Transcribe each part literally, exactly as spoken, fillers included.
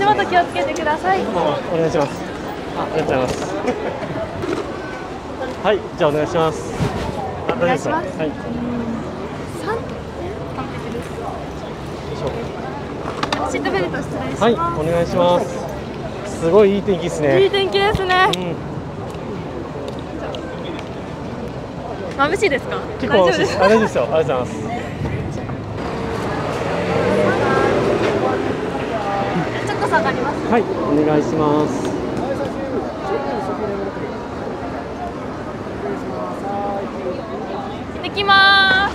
元気をつけてください。 お願いします。あ、ありがとうございます。はい、じゃあお願いします。 お願いします。 はい。 三完璧です。シートベルト失礼します。 はい、お願いします。すごいいい天気ですね。 いい天気ですね。うん、眩しいですか？ 結構眩しいです。大丈夫ですよ。ありがとうございます。 ちょっと下がります。 はい、お願いします。 行ってきます。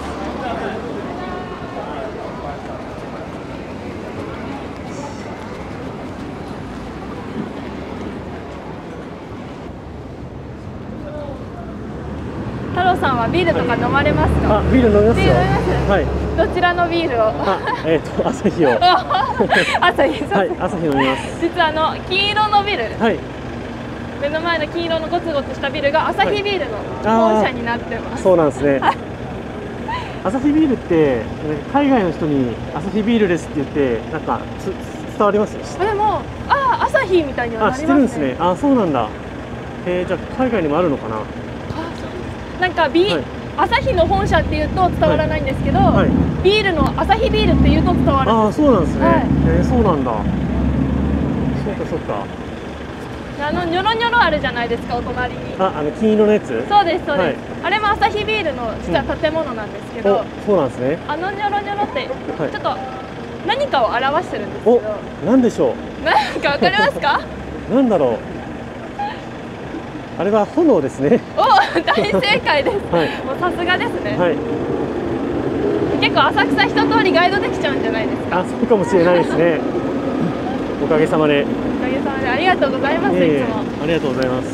太郎さんはビールとか飲まれますか？ あ、ビール飲みますよ。はい。 どちらのビールを？ あ、えっと、朝日を。 朝日。 はい、朝日飲みます。 実はあの黄色のビル。 はい。 目の前の黄色のゴツゴツしたビルがアサヒビールの本社になってます。 そうなんですね。アサヒビールって海外の人にアサヒビールですって言ってなんかつ伝わります？ あ、でも、あ、アサヒみたいにはなりますね。 あ、知ってるんですね。あ、そうなんだ。えー、じゃあ海外にもあるのかな。 なんかビ、はい、アサヒの本社っていうと伝わらないんですけど、はい、ビールのアサヒビールっていうと伝わる。 ああ、そうなんですね。はい、えー、そうなんだ。そうかそうか。 あのニョロニョロあるじゃないですか、お隣に。 あ、あの金色のやつ。 そうですそうです。はい、あれもアサヒビールの実は建物なんですけど。うん、 そうなんですね。 あのニョロニョロってちょっと何かを表してるんですけど。 お、なんでしょう。 なんかわかりますか？ なんだろう。あれは炎ですね。 お、大正解です。はい、もうさすがですね。はい、結構浅草一通りガイドできちゃうんじゃないですか。 あ、そうかもしれないですね。おかげさまで。 おかげさまでありがとうございます。いつも。 ありがとうございます。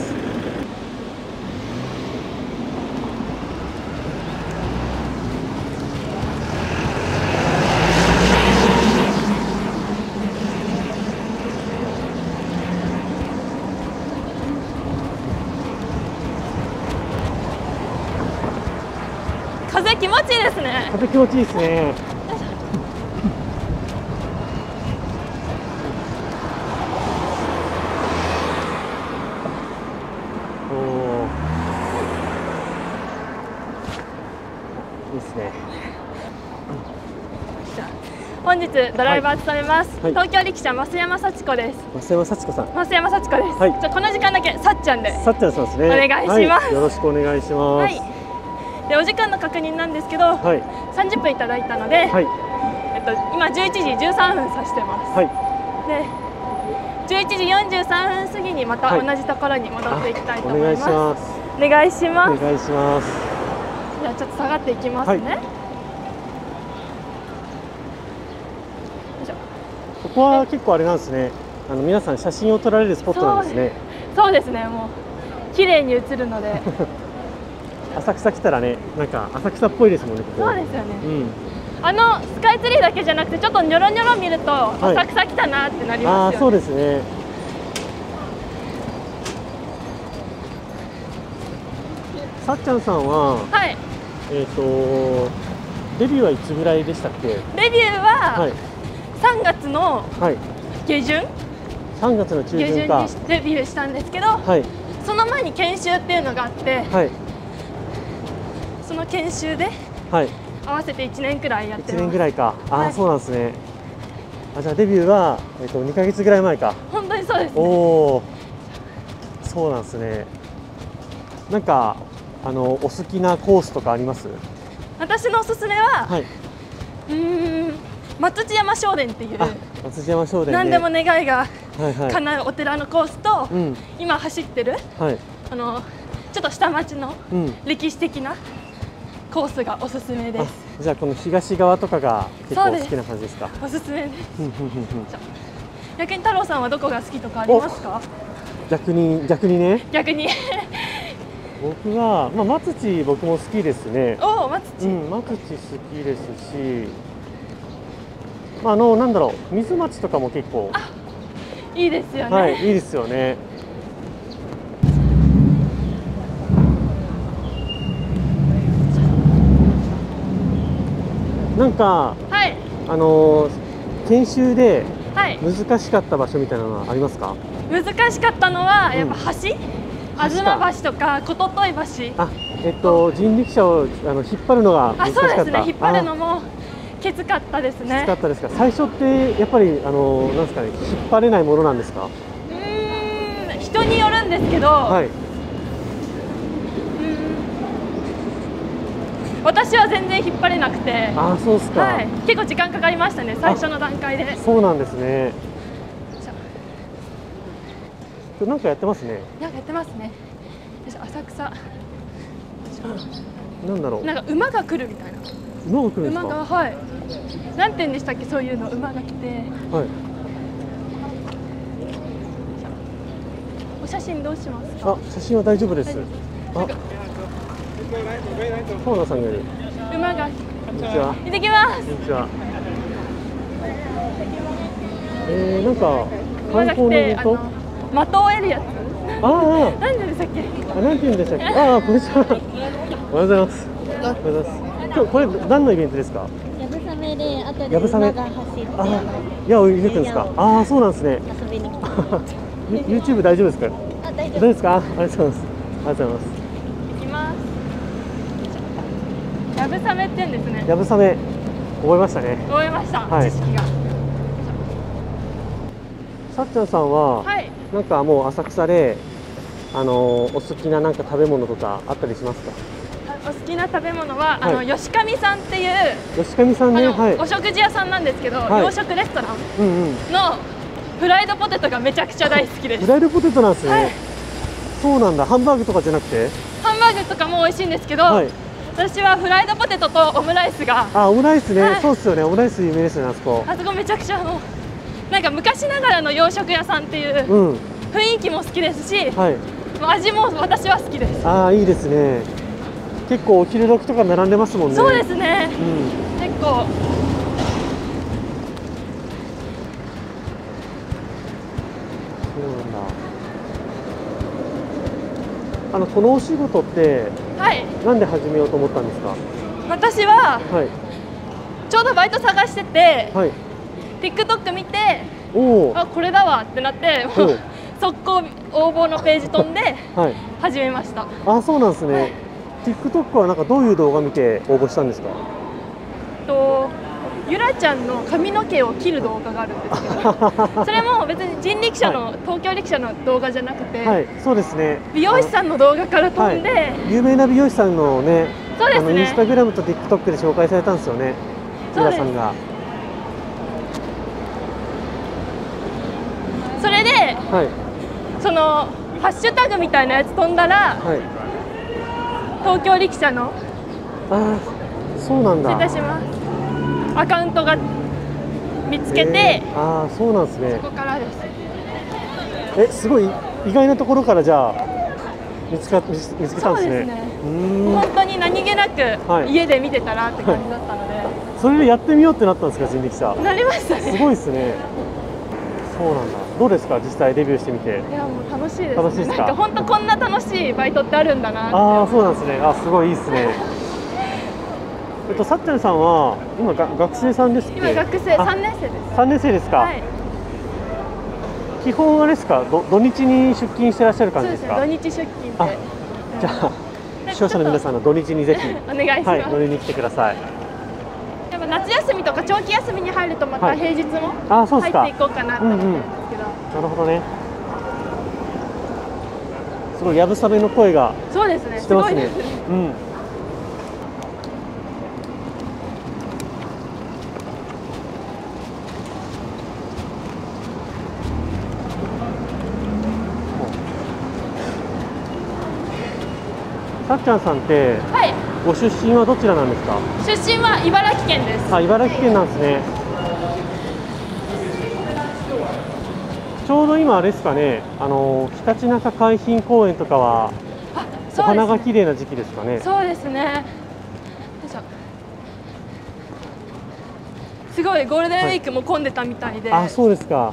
風気持ちいいですね。 風気持ちいいですね。おお。いいですね。 本日ドライバー務めます、はい、東京力車増山幸子です。 増山幸子さん。 増山幸子です。はい、じゃこの時間だけさっちゃんで。 さっちゃんさんですね。 お願いします、はい。 よろしくお願いします。はい、 でお時間の確認なんですけど、はい、さんじゅっぷんいただいたので、はい、えっと今じゅういちじじゅうさんぷん指してます。はい、でじゅういちじよんじゅうさんぷん過ぎにまた同じところに戻っていきたいと思います。はい、お願いします。 お願いします。 じゃあちょっと下がっていきますね。はい、 ここは結構あれなんですね。あの皆さん写真を撮られるスポットなんですね。 そうですね。もう綺麗に映るので。 浅草来たらね、なんか浅草っぽいですもんね。ここ。 そうですよね。うん、あのスカイツリーだけじゃなくて、ちょっとニョロニョロ見ると浅草来たなってなりますよね。はい、ああ、 そうですね。さっちゃんさんは、はい、えっとデビューはいつぐらいでしたっけ？ デビューは、はい、さんがつの下旬、はい、 さんがつの中旬か下旬にデビューしたんですけど、はい、その前に研修っていうのがあって、はい、その研修で、はい、合わせていちねんくらいやってます。 いちねんぐらいか。ああ、はい、そうなんですね。あ、じゃあデビューは、えっと、にかげつぐらい前か。 本当にそうですね。 おお、そうなんですね。なんかあのお好きなコースとかあります？ 私のおすすめは、はい、うーん松地山聖殿っていう松地山聖殿で何でも願いが叶うお寺のコースと、はいはい、今走ってる、はい、あのちょっと下町の歴史的なコースがおすすめです。 じゃあこの東側とかが結構好きな感じですか？ おすすめです。逆に太郎さんはどこが好きとかありますか？ 逆に逆にね。 逆に僕はまあ松地僕も好きですね。 おお、松地。 うん、松地好きですし、まああのなんだろう、水町とかも結構いいですよね。 はい、いいですよね。なんか、はい、あの研修で、はい、 難しかった場所みたいなのはありますか？ 難しかったのはやっぱ橋、吾妻橋とか琴戸橋。 あ、えっと人力車をあの引っ張るのが難しかった。 あ、そうですね。引っ張るのもきつかったですね。 きつかったですか。最初ってやっぱりあのなんですかね、引っ張れないものなんですか？ うーん、人によるんですけど、はい、私は全然引っ張れなくて。 あ、そうですか。 はい、結構時間かかりましたね、最初の段階で。 そうなんですね。なんかやってますね。 なんかやってますね。浅草。 なんだろう。 なんか馬が来るみたいな。 馬が来るんですか？ 馬が、はい。なんて言うんでしたっけ、そういうの、馬が来て。はい。お写真どうしますか？ あ、写真は大丈夫です。あ、河野さんがいる。 馬が。 こんにちは。 行ってきます。 こんにちは。えー、なんか観光のイベント？的を得るやつ。 ああ。 何でしたっけ？ あ、なんて言うんでしたっけ？ああ、こんにちは。おはようございます。おはようございます。今日これ何のイベントですか？ やぶさめで後で馬が走って矢を射抜くんですか？ああ、そうなんですね。 遊びに来た。 YouTube 大丈夫ですか？ あ、大丈夫。 大丈夫ですか？ありがとうございます。ありがとうございます。 行きます。やぶさめって言うんですね。 やぶさめ覚えましたね。 覚えました。 はい、 知識が。 さっちゃんさんは、はい、なんかもう浅草であのお好きななんか食べ物とかあったりしますか？ お好きな食べ物は、はい、あの吉上さんっていう吉上さんね、はい、 お食事屋さんなんですけど、はい、洋食レストランのフライドポテトがめちゃくちゃ大好きです。 フライドポテトなんですね。はい、そうなんだ。ハンバーグとかじゃなくて？ ハンバーグとかも美味しいんですけど、はい、私はフライドポテトとオムライスが。 あ、オムライスね、はい、そうですよね。オムライス有名ですよね、あそこ。 あそこめちゃくちゃあのなんか昔ながらの洋食屋さんっていう雰囲気も好きですし、はい、味も私は好きです。 ああ、いいですね。結構お昼時とか並んでますもんね。 そうですね、うん、結構そうなんだ。あのこのお仕事って、はい、なんで始めようと思ったんですか？ 私は、はい、ちょうどバイト探してて、はい、TikTok 見て、おあ、これだわってなって、速攻応募のページ飛んで始めました。 はい、あ、そうなんですね。はい、TikTok はなんかどういう動画見て応募したんですか？ とゆらちゃんの髪の毛を切る動画があるんですけど、それも別に人力車の、はい、東京力車の動画じゃなくて、はい、そうですね。美容師さんの動画から飛んで、はい、 有名な美容師さんのね、そうですね。あのインスタグラムと TikTok で紹介されたんですよね。ゆらさんが。 それで、はい、そのハッシュタグみたいなやつ飛んだら、はい、東京力車のあ、そうなんだ。 失礼します。アカウントが見つけて、 えー、ああ、そうなんですね。 そこからです。 え、すごい意外なところからじゃあ見つか見つけたんですね。そうですね。 本当に何気なく家で見てたらって感じだったので、はい、 それでやってみようってなったんですか？人力車。 なりましたね。 すごいですね。そうなんだ。どうですか、実際デビューしてみて？ いや、もう楽しいです。 楽しいですか？ なんか本当こんな楽しいバイトってあるんだなって。 ああ、そうなんですね。あ、すごいいいですね。えっと、さっちゃんさんは今が学生さんですっけ？ 今学生さんねん生です。 さんねん生ですか？はい、基本あれですか、ど土日に出勤してらっしゃる感じですか？ そうですね、土日出勤で。 じゃあ視聴者の皆さんの土日にぜひお願いします。はい、 乗りに来てください。 やっぱ夏休みとか長期休みに入るとまた平日も入っていこうかなと思うんですけど。 なるほどね。すごいやぶさめの声がそうですね。 してますね。うん。さっちゃんさんって、はい、ご出身はどちらなんですか？ 出身は茨城県です。 あ、茨城県なんですね。ちょうど今あれですかね、あのひたちなか海浜公園とかはお花が綺麗な時期ですかね。 そうですね。すごいゴールデンウィークも混んでたみたいで。 はい、あ、そうですか。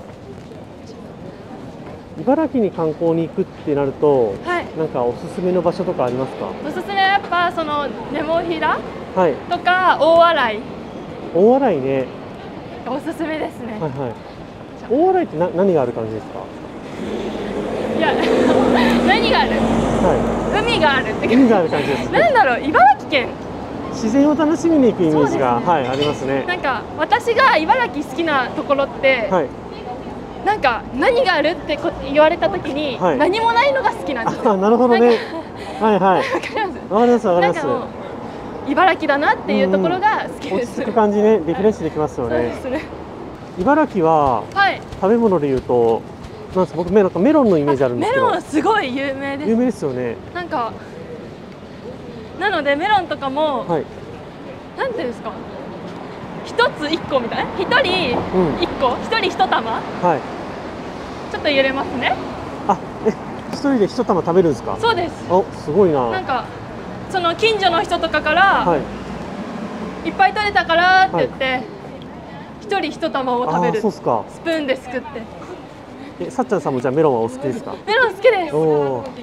茨城に観光に行くってなると、はい、なんかおすすめの場所とかありますか？ おすすめはやっぱそのネモフィラ、はい、とか大洗。 大洗ね。 おすすめですね。はいはい。 大洗ってな何がある感じですか？ いや何がある？ はい。 海があるって海がある感じです。 なんだろう、茨城県。 自然を楽しみに行くイメージが、ね、はい、ありますね。 なんか私が茨城好きなところって、はい、なんか何があるってこ言われた時に、はい、何もないのが好きなんですよ。 あ、なるほどね。はいはい。わかります。わかります。わかります。 茨城だなっていうところが好きです。 落ち着く感じね、リフレッシュできますよね。そうですね。茨城は、はい、食べ物でいうと、なんですか、僕メロンメロンのイメージあるんですけど。 メロンすごい有名です。 有名ですよね。 なんかなのでメロンとかも、はい、なんていうんですか、一つ一個みたいな、一人一個、一、うん、人一玉。はい。ちょっと入れますね。 あ、え、一人で一玉食べるんですか？ そうです。 お、すごいな。 なんかその近所の人とかから、はい、いっぱい取れたからって言って、はい、一人一玉を食べる。 そうですか。 スプーンですくって。 え、さっちゃんさんもじゃあメロンはお好きですか？ メロン好きです。おー。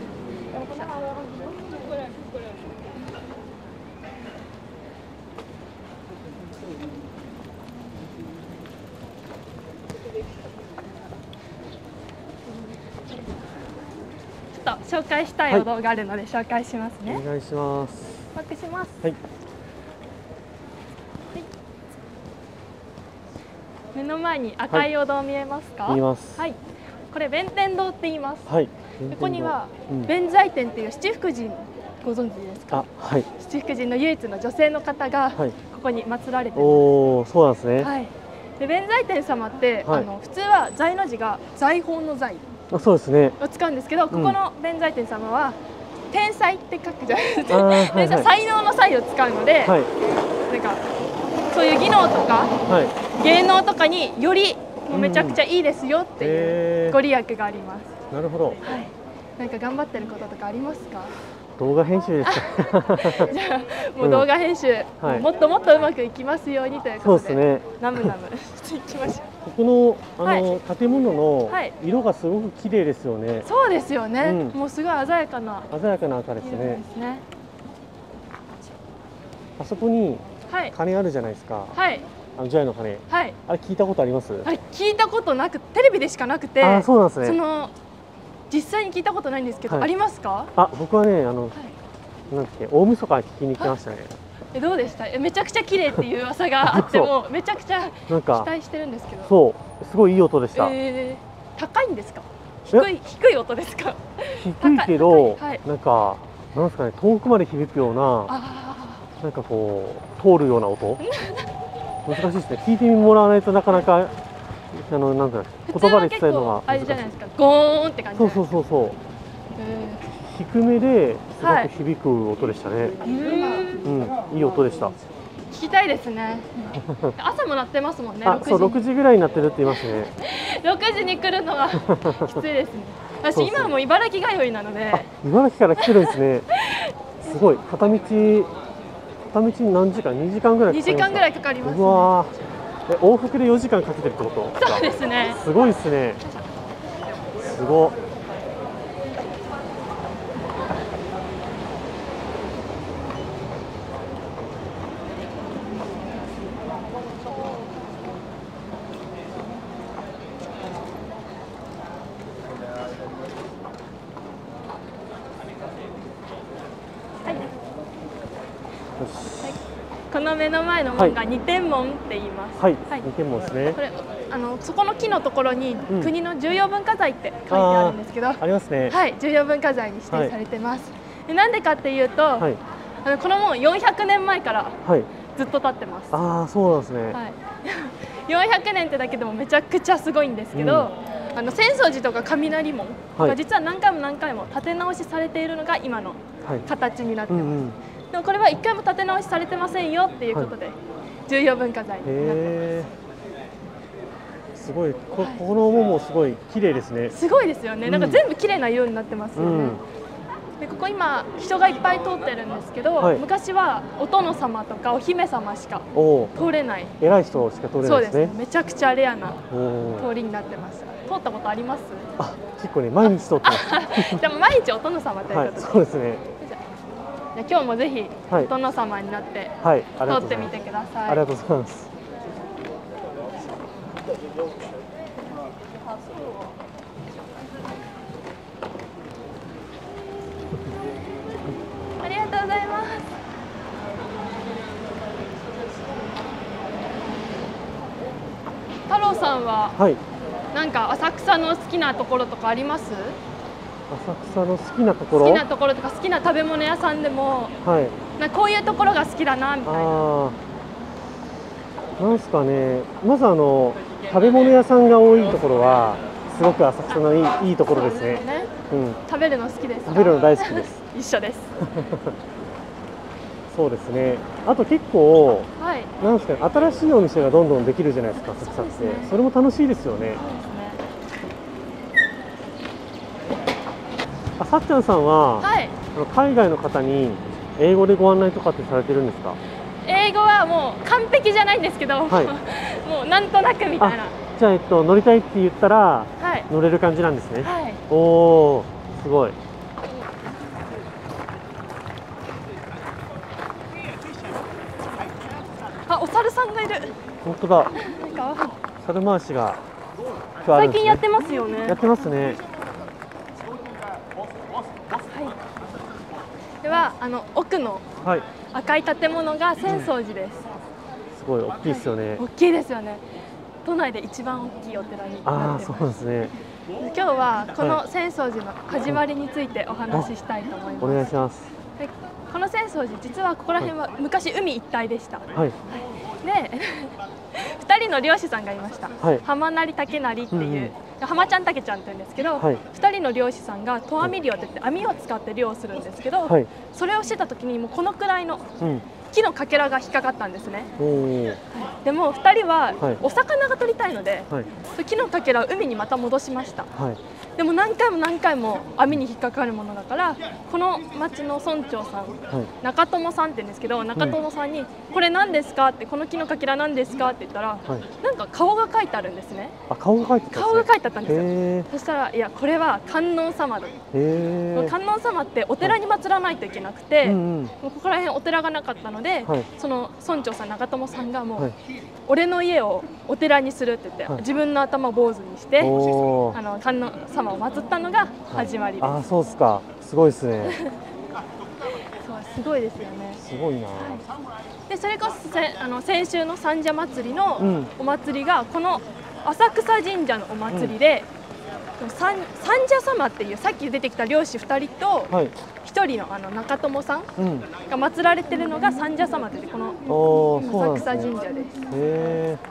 紹介したいお動画あるので紹介しますね。 お願いします。 バックします。 はい。 目の前に赤いお堂見えますか？ 見えます。 はい。これ弁天堂って言います。 はい。ここには弁財天っていう七福神、ご存知ですか？ あ、はい。 七福神の唯一の女性の方がここに祀られています。 おお、そうなんですね。 はい。で弁財天様って、あの普通は財の字が財宝の財。 あ、そうですね。 を使うんですけど、ここの弁財天様は天才って書くじゃないですか。才能の才を使うので、はい、なんかそういう技能とか、はい、芸能とかによりもうめちゃくちゃいいですよっていうご利益があります。 うん、なるほど。はい。 なんか頑張ってることとかありますか？ 動画編集ですか。 じゃあもう動画編集、うんはい、もっともっとうまくいきますようにということで、そうですね。ナムナムしていきましょう。 ここのあの、はい、建物の色がすごく綺麗ですよね。 そうですよね。うん、もうすごい鮮やかな鮮やかな赤ですね。ですね。あそこに鐘あるじゃないですか。はい。あのジャイの鐘。はい。あれ聞いたことあります？ あれ聞いたことなく、テレビでしかなくて。 あ、そうなんですね。 その実際に聞いたことないんですけど、はい、ありますか？ あ、僕はね、あの、はい、なんて大晦日聞きに来ましたね。 え、どうでした？え、めちゃくちゃ綺麗っていう噂があってもめちゃくちゃ期待してるんですけど。 そうすごいいい音でした。 えー、高いんですか？低い低い音ですか？ 低いけど、はい、なんかなんですかね、遠くまで響くような、なんかこう通るような音。難しいですね。聞いてもらわないとなかなかあのなんか言葉で伝えるのがあれじゃないですか。ゴーンって感じ。 そうそうそうそう。低めですごく響く音でしたね。うん、いい音でした。 聞きたいですね。朝も鳴ってますもんね。 あ、そう、ろくじぐらいになってるって言いますね。 ろくじに来るのはきついですね。私今はもう茨城通いなので。 茨城から来てるんですね。すごい片道片道何時間？にじかんぐらい。 にじかんぐらいかかります。 うわー、え、往復でよじかんかけてるってこと？ そうですね。 すごいですね。すご。 この目の前の門が二天門って言います。 はい、はい、二天門ですね。 これあのそこの木のところに国の重要文化財って書いてあるんですけど、うん、あ, ありますね。 はい、重要文化財に指定されてます。はい、でなんでかっていうと、はい、あのこの門よんひゃくねんまえからずっと立ってます。 はい、ああ、そうなんですね。 はい、よんひゃくねんってだけでもめちゃくちゃすごいんですけど、うん、あの浅草寺とか雷門が実は何回も何回も建て直しされているのが今の形になってます。はい、うんうん、でもこれはいっかいも建て直しされてませんよっていうことで、はい、重要文化財になってます。 すごい、こ、はい、ここの門もすごい綺麗ですね。 すごいですよね。うん、なんか全部綺麗な色になってますよね。うん、でここ今人がいっぱい通ってるんですけど、はい、昔はお殿様とかお姫様しか通れない。 偉い人しか通れないですね。 そうですね。めちゃくちゃレアな通りになってました。通ったことあります？ あ、結構ね、毎日通ってます。 でも毎日お殿様ということで。 はい、そうですね。 今日もぜひお殿様になって通ってみてください。 ありがとうございます。 ありがとうございます。太郎さんは、はい、なんか浅草の好きなところとかあります？ 浅草の好きなところ？ 好きなところとか好きな食べ物屋さんでも、はい、なこういうところが好きだなみたいな。あなんすかね。まずあの食べ物屋さんが多いところはすごく浅草のいいいいところですね。そうですね。うん。 食べるの好きですか？ 食べるの大好きです。 一緒です。 そうですね。あと結構、はい、なんですかね、新しいお店がどんどんできるじゃないですか、浅草って。 そ,、ね、それも楽しいですよね。あ、さっちゃんさんは、はい、海外の方に英語でご案内とかってされてるんですか？ 英語はもう完璧じゃないんですけど、はい、もうなんとなくみたいな。 じゃあ、えっと、乗りたいって言ったら、はい、乗れる感じなんですね。はい、おお、すごい。 あ、お猿さんがいる。 本当だ。猿回しが、 ね、最近やってますよね。 やってますね。 はい、では、あの奥の赤い建物が浅草寺です。うん、すごい大きいですよね。 大きいですよね。都内で一番大きいお寺になってます。 ああ、そうですね。 今日はこの浅草寺の始まりについてお話ししたいと思います。 お願いします。 でこの浅草寺、実はここら辺は昔海一帯でした。はい、でふたりの漁師さんがいました。はい、浜成竹成っていう、うんうん、浜ちゃん竹ちゃんって言うんですけど、はい、ふたりの漁師さんが投網漁って言って網を使って漁をするんですけど、はい、それをしてた時にもうこのくらいの木のかけらが引っかかったんですね。はい、でもふたりはお魚が取りたいので、はい、木のかけらを海にまた戻しました。はい、でも何回も何回も網に引っかかるものだから、この町の村長さん、はい、中友さんって言うんですけど、中友さんに、うん、これ何ですかって、この木のかけら何ですかって言ったら、はい、なんか顔が描いてあるんですね。 あ、顔が描いてあったんですね。 顔が描いてあったんですよ。そしたら、いや、これは観音様だ。観音様ってお寺に祀らないといけなくて、はい、うんうん、もうここら辺お寺がなかったので、はい、その村長さん、中友さんがもう、はい、俺の家をお寺にするって言って、はい、自分の頭を坊主にして、あの観音様を祀ったのが始まりです。はい、 あ、そうですか。すごいですね。 そう、すごいですよね。 すごいな。はい、 で、それこそせあの先週の三社祭りのお祭りが、この浅草神社のお祭りで、うん、三社様っていうさっき出てきた漁師ふたりと、はい、ひとりのあの中友さんが祀られてるのが三社様ってこの浅草神社です。へー、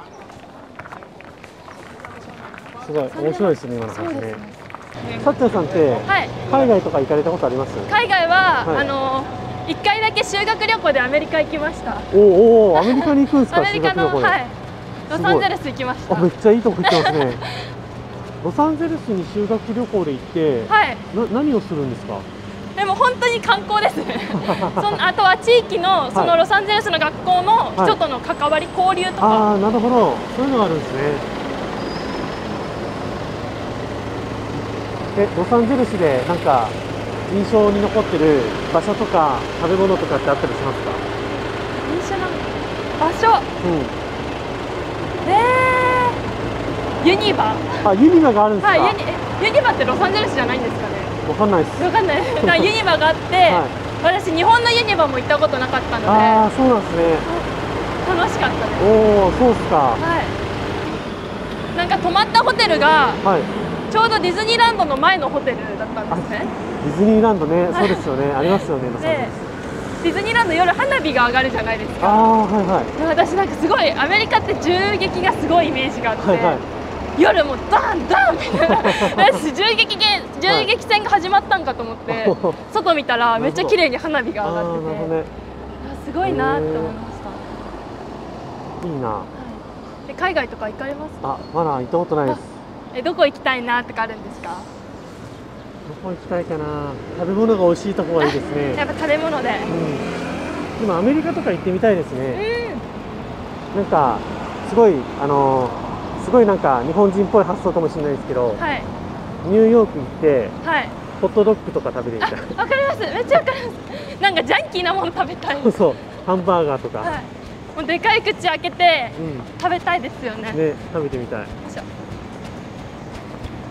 すごい面白いですね、今の話ね。さっちゃんさんって、はい、海外とか行かれたことあります？ 海外は、はい、あのいっかいだけ修学旅行でアメリカ行きました。 おお、アメリカに行くんですか？ アメリカの、はい、ロサンゼルス行きました。 めっちゃいいとこ行ってますね。ロサンゼルスに修学旅行で行って、はい、な何をするんですか？ でも本当に観光ですね。そのあとは地域のそのロサンゼルスの学校の人との関わり、交流とか。 ああ、なるほど、そういうのがあるんですね。え、ロサンゼルスでなんか印象に残ってる場所とか食べ物とかってあったりしますか？ 印象の場所。うん。えー、ユニバ。 あ、ユニバがあるんですか？ はい、ユニ、ユニバってロサンゼルスじゃないんですかね。 わかんないです。 わかんない。だユニバがあって、はい、私日本のユニバも行ったことなかったので。 ああ、そうなんですね。 楽しかったです。 おお、そうですか。 はい。なんか泊まったホテルが、はい、ちょうどディズニーランドの前のホテルだったんですね。 ディズニーランドね、そうですよね。ありますよね。 で、ディズニーランド夜花火が上がるじゃないですか。 ああ、はいはい。 私なんかすごいアメリカって銃撃がすごいイメージがあって。はいはい、夜もダンダンみたいな私銃撃銃撃戦が始まったんかと思って、はい、外見たらめっちゃ綺麗に花火が上がってて、ね、すごいなって思いました。 いいな、はい、 で海外とか行かれますか？ あ、まだ行ったことないです。 え、どこ行きたいなとかあるんですか？ どこ行きたいかな。食べ物が美味しいところがいいですね。 やっぱ食べ物で、 うん、でもアメリカとか行ってみたいですね。うん、なんかすごいあのーすごいなんか日本人っぽい発想かもしれないですけど、はい、ニューヨーク行って、はい、ホットドッグとか食べてみたい。 わかります、めっちゃわかります。なんかジャンキーなもの食べたい。 そうそう、ハンバーガーとか、はい、 もうでかい口開けて、うん、食べたいですよね。 ね、食べてみたい。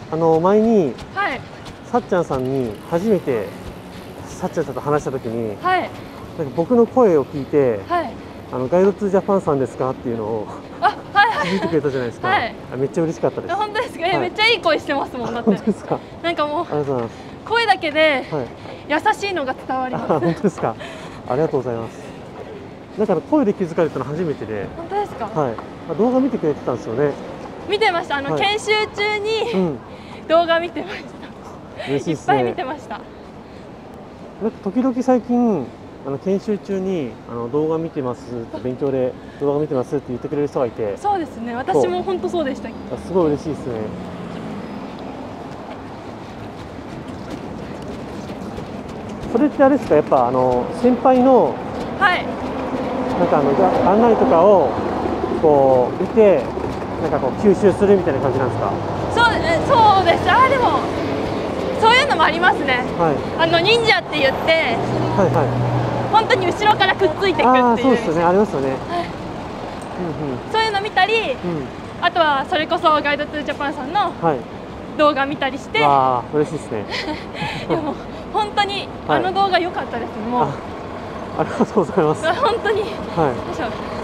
あの前に、 はい、 さっちゃんさんに初めてさっちゃんさんと話した時に、 はい、 なんか僕の声を聞いて、 はい、 あのガイドツージャパンさんですかっていうのをあ、はいはい、 聞いてくれたじゃないですか。はい、めっちゃ嬉しかったです。 本当ですか？え、はい、めっちゃいい声してますもん。だって。 本当ですか？ なんかもうありがとうございます。 声だけで優しいのが伝わります。 本当ですか？ありがとうございます。だから声で気づかれたの初めてで。 本当ですか？ はい。動画見てくれてたんですよね。 見てました。あの、はい、研修中に、うん、動画見てました。嬉しいですね。いっぱい見てました。なんか時々最近あの研修中にあの動画見てます勉強で動画見てますって言ってくれる人がいて。 そうですね。私も本当そうでした。 すごい嬉しいですね。それってあれですか、やっぱあの先輩の、 はい、 なんかあの案内とかをこう見て、なんかこう吸収するみたいな感じなんですか？ そう、え、そうです。あ、でもそういうのもありますね。はい、あの忍者って言って、はいはい、本当に後ろからくっついていくっていう。あ、 そうですよね。ありますよね。 はい、うんうん、そういうの見たり、うん、あとはそれこそガイドツージャパンさんの動画見たりして。 ああ、嬉しいですね。 でも本当にあの動画良かったです。もうあ, ありがとうございます。 本当に、 はい、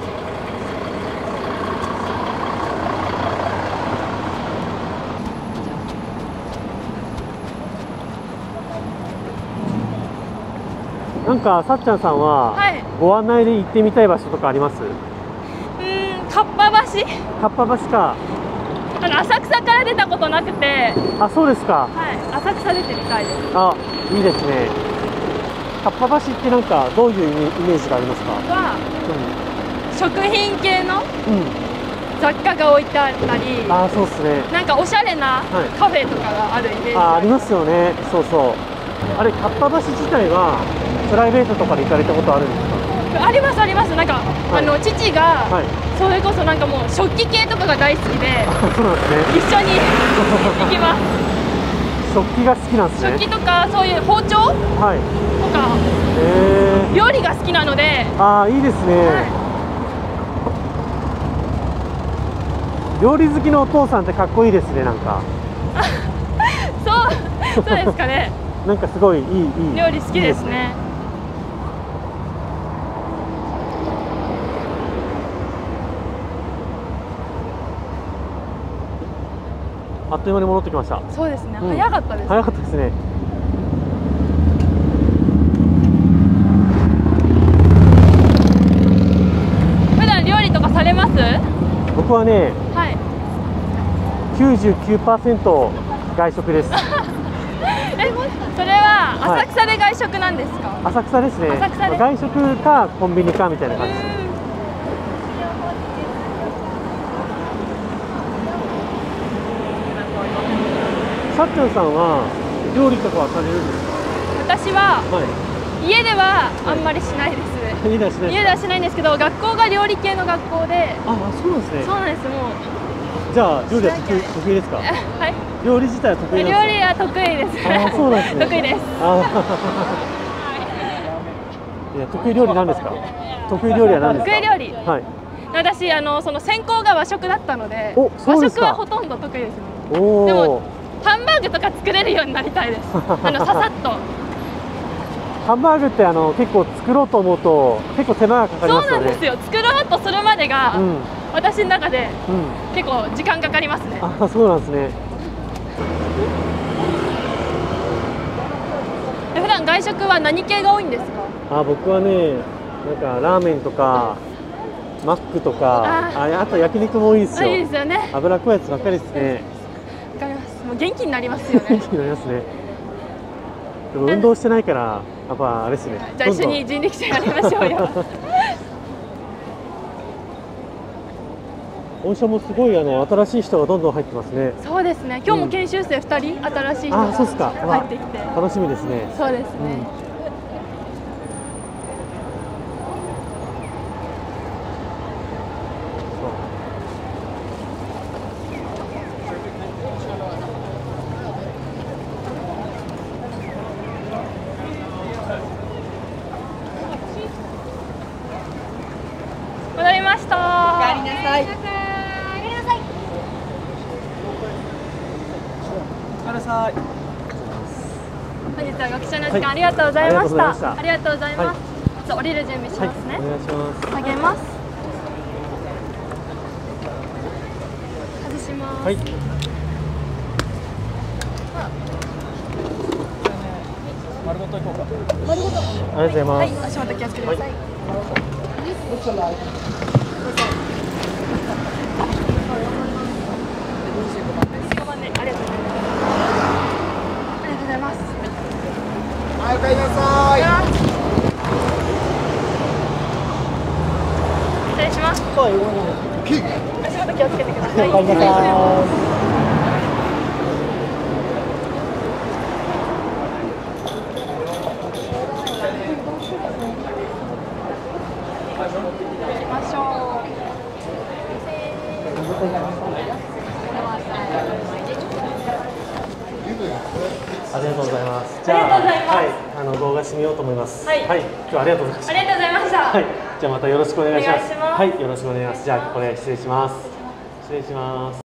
なんかさっちゃんさんは、はい、ご案内で行ってみたい場所とかあります？うーん、かっぱ橋。 かっぱ橋か。 あの浅草から出たことなくて。 あ、そうですか。 はい、浅草出てみたいです。 あ、いいですね。かっぱ橋ってなんかどういうイメージがありますか？ は、うん、食品系の、うん、雑貨が置いてあったり。 あ、そうですね。 なんかおしゃれなカフェとかがあるイメージ。 あ、ありますよね。そうそう。あれかっぱ橋自体はプライベートとかで行かれたことあるんですか？ ありますあります。なんか、はい、あの父が、はい、それこそなんかもう食器系とかが大好きで、 そうなんですね、 一緒に行きます。 食器が好きなんですね。 食器とかそういう包丁、はい、とか、えー、料理が好きなので。 ああ、いいですね、はい、料理好きのお父さんってかっこいいですね。なんかそうそうですかね。 なんかすごいいいいい料理好きですね。 あっという間に戻ってきました。 そうですね。うん、早かったです。 早かったですね。 普段料理とかされます？ 僕はね、 はい、 きゅうじゅうきゅうパーセント外食です。 え、それは浅草で外食なんですか？はい、 浅草ですね。 浅草で外食かコンビニかみたいな感じです。さっちゃんさんは料理とかはされるんですか？ 私は、はい、家ではあんまりしないです。はい、家ではしない。家ではしないんですけど、学校が料理系の学校で。 あ、そうなんですね。 そうなんです。もう。 じゃあ料理は得意得意ですか？ はい。 料理自体は得意ですか？ 料理は得意です。 あ、そうなんですね。 得意です。 いや、得意料理なんですか？得意料理は何ですか？ 得意料理。 はい。 私あのその専攻が和食だったので、和食はほとんど得意ですね。 おお。 でもハンバーグとか作れるようになりたいです。あのささっと。 ハンバーグってあの結構作ろうと思うと結構手間がかかりますよね。 そうなんですよ。作ろうとするまでが、うん、私の中で、うん、結構時間かかりますね。 あ、そうなんですね。 普段外食は何系が多いんですか？ あ、僕はね、なんかラーメンとかマックとか、あ, あと焼肉も多いですよ。 いいですよね。 脂っこいやつばっかりですね。 わかります。もう元気になりますよね。 元気になりますね。でも運動してないからやっぱあれですね。 じゃあ一緒に人力車やりましょうよ。 御社もすごいあの新しい人がどんどん入ってますね。 そうですね。今日も研修生ふたり、うん、新しい人が入ってきて、 楽しみですね。 そうですね。うん戻りました。 お帰りなさい。お帰りなさい。 なさい。 本日はご記者の時間ありがとうございました。ありがとうございます。降りる準備しますね。 お願いします。 下げます。外します。はい。 丸ごと行こうか。 丸ごと。 ありがとうございます。 はい、足元気をつけてください。 はい、おかえりなさい。 失礼します。足元気をつけてください。 おかえりなさい。 行きましょう。 ありがとうございます。じゃあ、はい、あの動画締めようと思います。はい、はい、今日はありがとうございました。 ありがとうございました。 はい、じゃあまたよろしくお願いします。 お願いします。 はい、よろしくお願いします。じゃあこれ失礼します。失礼します。